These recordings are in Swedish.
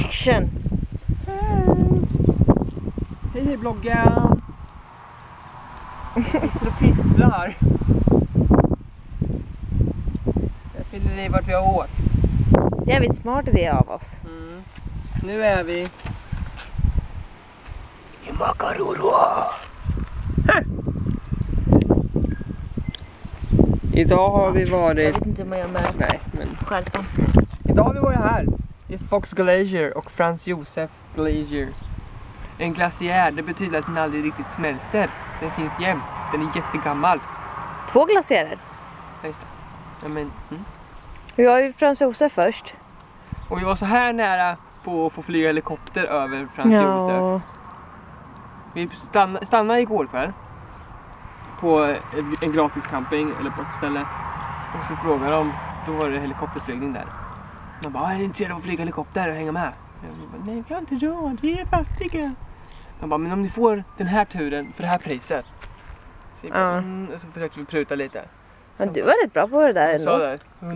Action! Hej bloggen! Jag sitter och pisslar. Jag fyller i vart vi har åkt. Det är väldigt smart idé av oss. Nu är vi i Makaroro. Idag har vi varit... Jag vet inte hur man gör med skärpan. Idag har vi varit här i Fox Glacier och Franz Josef Glacier. En glaciär, det betyder att den aldrig riktigt smälter. Den finns jämt, den är jättegammal. 2 glaciärer. Ja, just det. Ja, men, Vi var ju Franz Josef först. Och vi var så här nära på att få flyga helikopter över Franz Josef. Vi stannade igår kväll på en gratis camping eller på ett ställe. Och så frågade de, då var det helikopterflygning där. De bara, är ni intresserade av att flyga helikopter och hänga med? Jag bara, nej vi har inte råd, vi är fattiga. De bara, men om ni får den här turen för det här priset. Så, så försökte vi pruta lite. Men du var rätt bra på det där ändå. Jag sa det,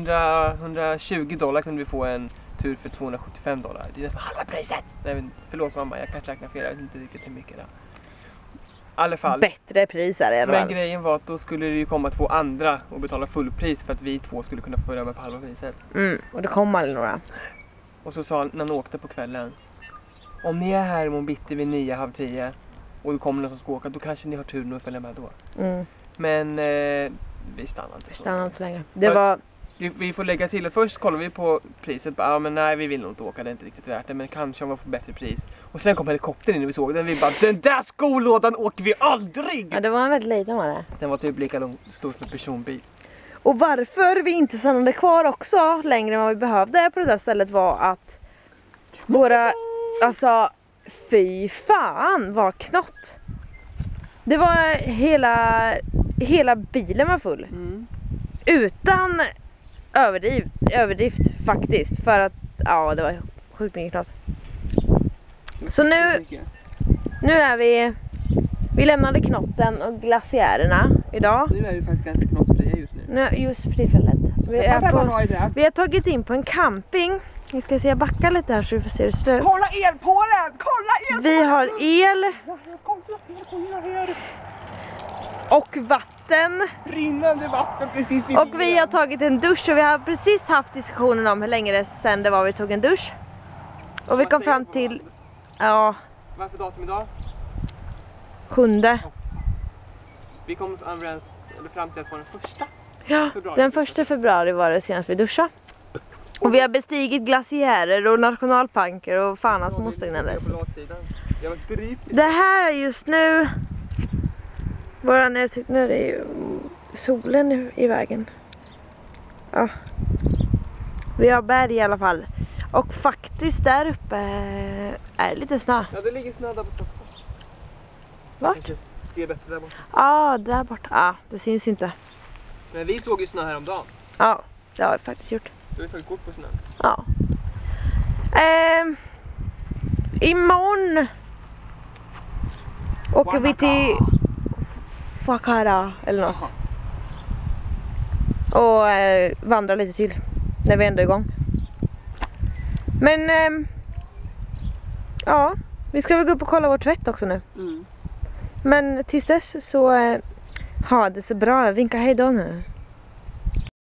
$120 kunde vi få en tur för $275. Det är nästan halva priset. Nej, förlåt mamma, jag kanske räknar fel, jag vet inte riktigt hur mycket det är. I alla fall. Bättre priser i alla fall. Men grejen var att då skulle det ju komma 2 andra och betala fullpris för att vi 2 skulle kunna få börja med på halva priset. Och det kom aldrig några. Och så sa när han åkte på kvällen, om ni är här imorgon bitti vid 9, halv 10 och det kommer någon som ska åka, då kanske ni har tur nu att följa med då. Men vi stannade inte så. Stannade inte så länge. Det var... Vi får lägga till, först kollar vi på priset, ja men nej vi vill nog inte åka, det är inte riktigt värt det, men kanske om vi får bättre pris. Och sen kom helikoptern in och vi såg den, vi bara, den där skolådan åker vi aldrig! Ja, det var en väldigt liten var det. Den var typ lika stor som en personbil. Och varför vi inte stannade kvar också längre än vad vi behövde på det där stället var att våra, alltså fy fan vad knott. Det var hela bilen var full. Utan överdrift faktiskt, för att ja, det var sjukt mycket knott. Så nu är vi lämnade knotten och glaciärerna idag. Nu är vi faktiskt ganska knottfria just nu. Just för tillfället. Vi har tagit in på en camping. Vi ska se, jag backar lite här så du får se det slut. Kolla el på den! Kolla el på Vi har el. Och vatten. Rinnande vatten precis vid och vi har tagit en dusch och vi har precis haft diskussionen om hur länge det sedan det var vi tog en dusch. Och vi kom fram till, ja. Vad är för datum idag? 7. Vi kom fram till att på den 1 Ja, februari. Den 1 februari var det senast vi duschade. Och vi har bestigit glaciärer och nationalparker och fan hans moster innan dess. Det här är just nu våran utsikt, nu är det ju solen i vägen. Ja. Vi har berg i alla fall. Och faktiskt där uppe är det lite snö. Ja, det ligger snö där borta. Vart? Ser bättre där borta. Ja, där borta. Ja, det syns inte. Men vi såg ju snö häromdagen. Ja, det har vi faktiskt gjort. Du har tagit kort på snö. Ja. Imorgon åker vi till Fakara eller något. Och vandrar lite till när vi ändå är igång. Men ja, vi ska väl gå upp och kolla vår tvätt också nu. Men tills dess så ha det så bra. Vinka hej då nu.